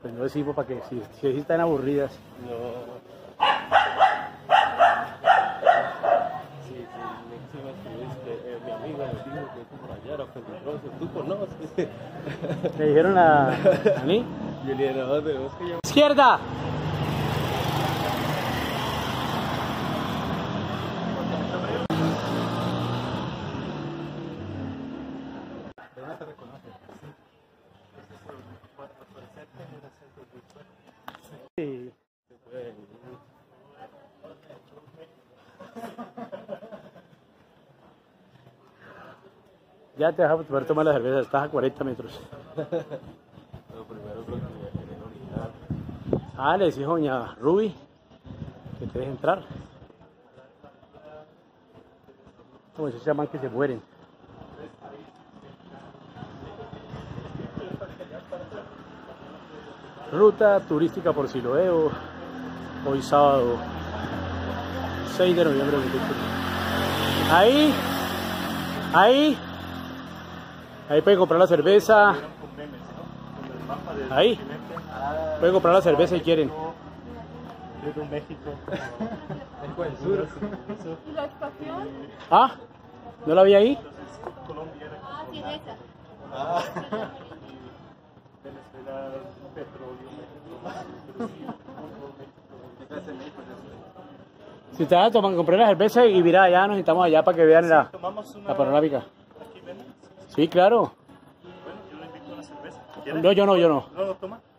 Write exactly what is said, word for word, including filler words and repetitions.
pues no decimos para que si, si están aburridas. No. Sí, sí, encima que es que eh, mi amiga me dijo que tú por allá era peligroso, tú conoces. Le dijeron a, a mí. Juliana, ¿dónde vos que llamas? ¡Izquierda! Sí. Ya te vas a poder tomar la cerveza, estás a cuarenta metros. No, primero creo que voy a querer orinar. Ah, le decís a doña Ruby que te deje entrar. Como se llaman que se mueren. Ruta turística por Siloeo, hoy sábado seis de noviembre de dos mil veintiuno. Ahí, ahí, ahí pueden comprar la cerveza. Ahí, pueden comprar la cerveza si quieren. Desde México. El sur. ¿Y la estación? Ah, ¿no la vi ahí? Ah, sí, de esa. Ah. Venezuela, petróleo, Si te vas a tomar, comprar la cerveza y mira, allá nos estamos allá para que vean la, la panorámica. ¿Aquí venden? Sí, claro. Bueno, yo le invito una cerveza. No, yo no, yo no. ¿No lo toma?